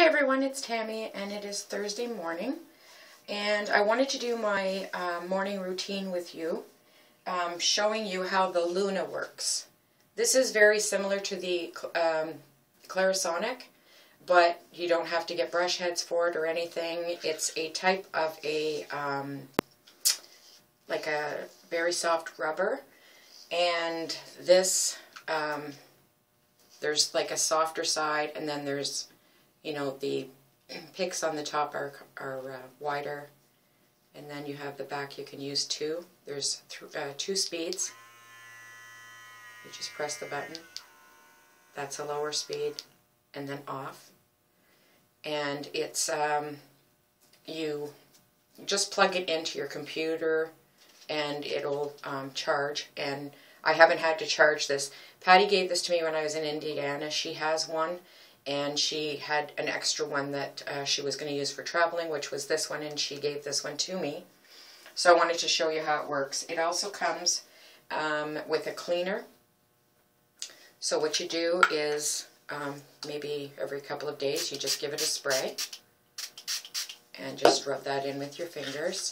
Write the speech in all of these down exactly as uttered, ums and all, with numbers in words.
everyone, it's Tammy and it is Thursday morning and I wanted to do my uh, morning routine with you, um, showing you how the Luna works. This is very similar to the um, Clarisonic, but you don't have to get brush heads for it or anything. It's a type of a, um, like a very soft rubber, and this, um, there's like a softer side, and then there's, you know, the picks on the top are, are uh, wider, and then you have the back. You can use two. There's th uh, two speeds. You just press the button. That's a lower speed, and then off. And it's, um, you just plug it into your computer and it'll um, charge. And I haven't had to charge this. Patty gave this to me when I was in Indiana. She has one, and she had an extra one that uh, she was going to use for traveling, which was this one, and she gave this one to me. So I wanted to show you how it works. It also comes um, with a cleaner. So what you do is, um, maybe every couple of days, you just give it a spray, and just rub that in with your fingers,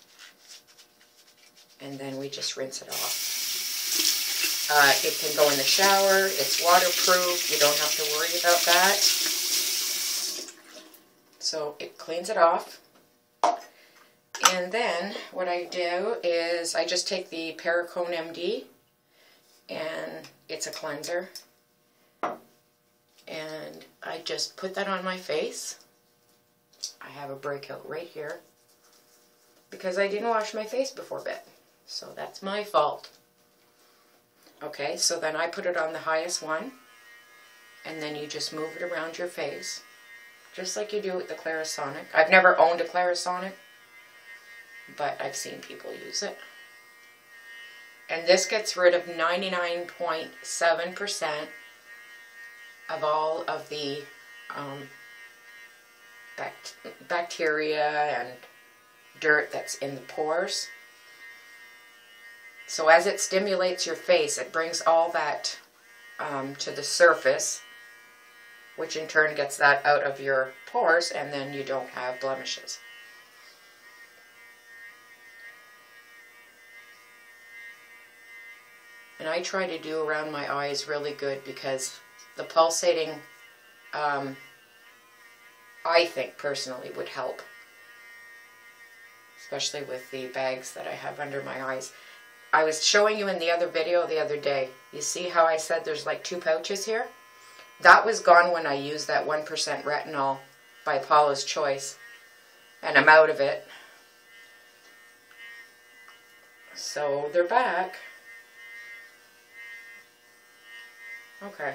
and then we just rinse it off. Uh, it can go in the shower, it's waterproof, you don't have to worry about that. So it cleans it off. And then what I do is I just take the Perricone M D, and it's a cleanser, and I just put that on my face. I have a breakout right here because I didn't wash my face before bed, so that's my fault. Okay, so then I put it on the highest one, and then you just move it around your face, just like you do with the Clarisonic. I've never owned a Clarisonic, but I've seen people use it. And this gets rid of ninety-nine point seven percent of all of the um, bact bacteria and dirt that's in the pores. So as it stimulates your face, it brings all that um, to the surface, which in turn gets that out of your pores, and then you don't have blemishes. And I try to do around my eyes really good, because the pulsating, um, I think personally, would help. Especially with the bags that I have under my eyes. I was showing you in the other video the other day. You see how I said there's like two pouches here? That was gone when I used that one percent retinol by Paula's Choice. And I'm out of it. So they're back. Okay.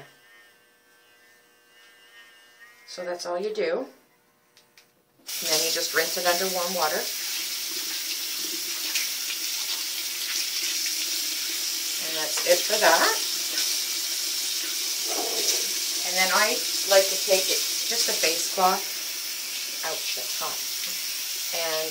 So that's all you do. And then you just rinse it under warm water. And that's it for that. And then I like to take it, just a face cloth. Ouch, that's hot. And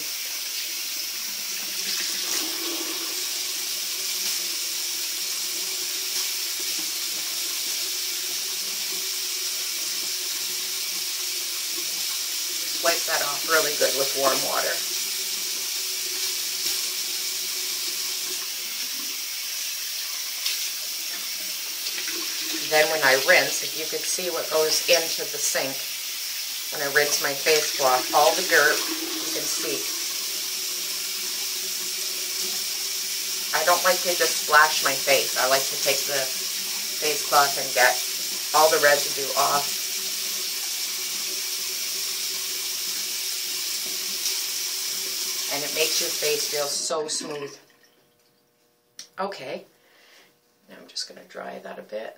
just wipe that off really good with warm water. Then when I rinse, if you could see what goes into the sink, when I rinse my face cloth, all the dirt you can see. I don't like to just splash my face. I like to take the face cloth and get all the residue off. And it makes your face feel so smooth. Okay, now I'm just going to dry that a bit.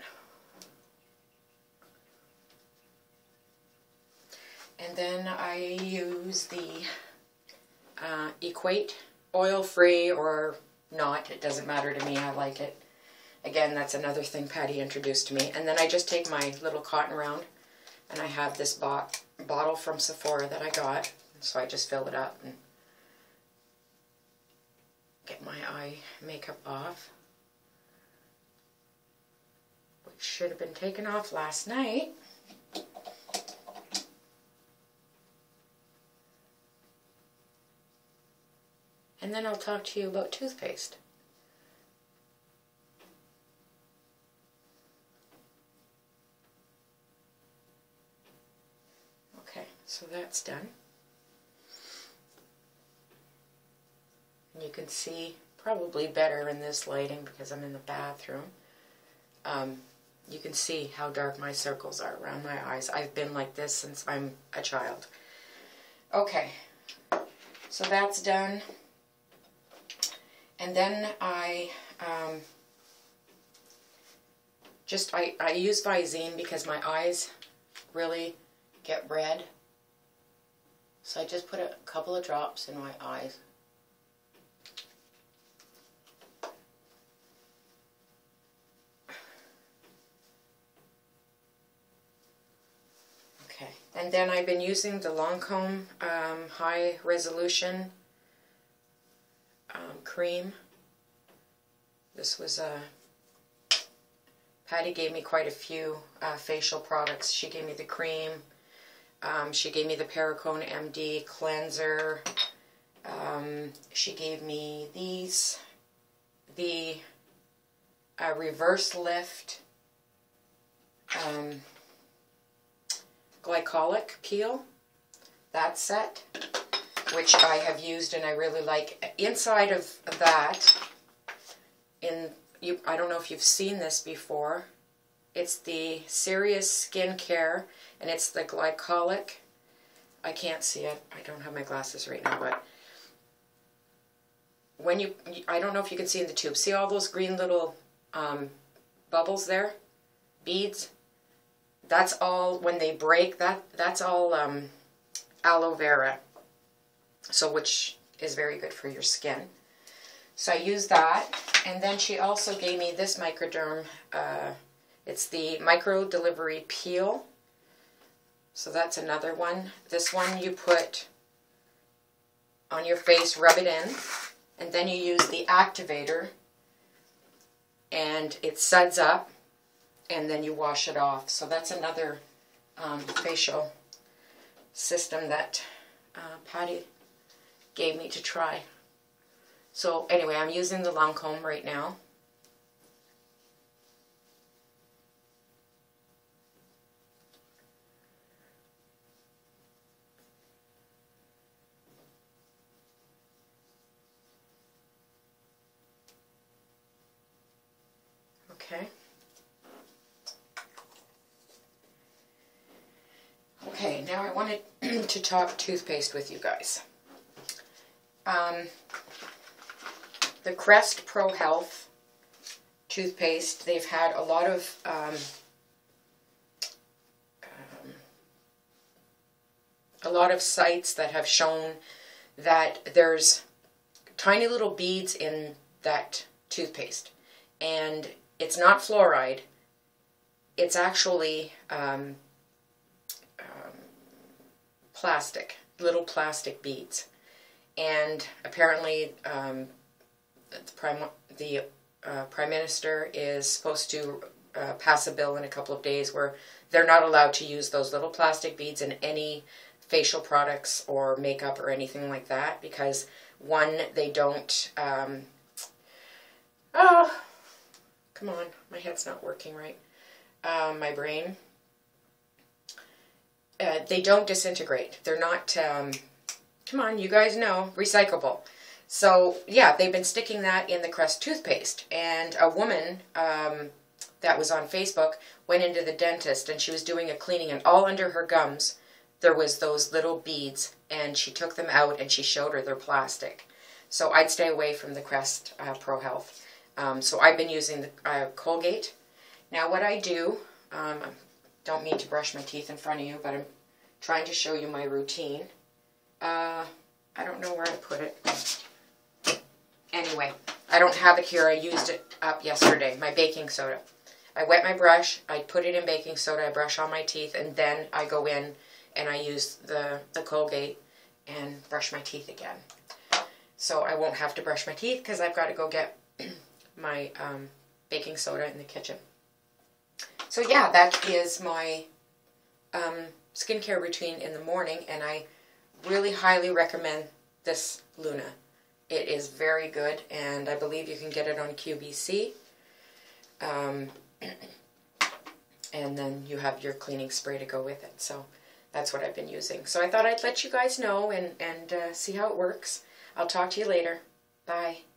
And then I use the uh, Equate, oil-free or not, it doesn't matter to me, I like it. Again, that's another thing Patty introduced to me. And then I just take my little cotton round, and I have this bo bottle from Sephora that I got, so I just fill it up and get my eye makeup off, which should have been taken off last night. and then I'll talk to you about toothpaste. Okay, so that's done. And you can see probably better in this lighting because I'm in the bathroom. Um, you can see how dark my circles are around my eyes. I've been like this since I'm a child. Okay, so that's done. And then I um, just, I, I use Visine because my eyes really get red. So I just put a couple of drops in my eyes. Okay, and then I've been using the Lancome um, High Resolution um, cream. This was a, uh, Patty gave me quite a few uh, facial products. She gave me the cream. Um, she gave me the Perricone M D cleanser. Um, she gave me these, the uh, Reverse Lift um, glycolic peel, that set, which I have used and I really like. Inside of that, in you, I don't know if you've seen this before, it's the Serious Skincare, and it's the glycolic. I can't see it. I don't have my glasses right now, but when you, I don't know if you can see in the tube. See all those green little um, bubbles there? Beads? That's all, when they break, that that's all um, aloe vera. So, which is very good for your skin. So I use that. And then she also gave me this Microderm. Uh, it's the Micro Delivery Peel. So that's another one. This one you put on your face, rub it in, and then you use the activator, and it suds up, and then you wash it off. So that's another um, facial system that uh, Patty gave me to try. So anyway, I'm using the Lancome right now. Okay. Okay, now I wanted to talk toothpaste with you guys. Um, the Crest Pro Health toothpaste, they've had a lot of um, um, a lot of sites that have shown that there's tiny little beads in that toothpaste, and it's not fluoride. It's actually um, um, plastic, little plastic beads. And apparently um, the, Prime, the uh, Prime Minister is supposed to uh, pass a bill in a couple of days where they're not allowed to use those little plastic beads in any facial products or makeup or anything like that, because one, they don't... Um, oh... Come on, my head's not working right. Um, my brain. Uh, they don't disintegrate. They're not, um, come on, you guys know, recyclable. So, yeah, they've been sticking that in the Crest toothpaste. And a woman um, that was on Facebook went into the dentist and she was doing a cleaning, and all under her gums there was those little beads, and she took them out and she showed her they're plastic. So I'd stay away from the Crest uh, Pro Health. Um, so I've been using the uh, Colgate. Now what I do, um, I don't mean to brush my teeth in front of you, but I'm trying to show you my routine. Uh, I don't know where I put it. Anyway, I don't have it here. I used it up yesterday, my baking soda. I wet my brush, I put it in baking soda, I brush all my teeth, and then I go in and I use the, the Colgate and brush my teeth again. So I won't have to brush my teeth because I've got to go get my um, baking soda in the kitchen. So yeah, that is my um, skincare routine in the morning, and I really highly recommend this Luna. It is very good, and I believe you can get it on Q B C. Um, and then you have your cleaning spray to go with it. So that's what I've been using. So I thought I'd let you guys know and, and uh, see how it works. I'll talk to you later. Bye.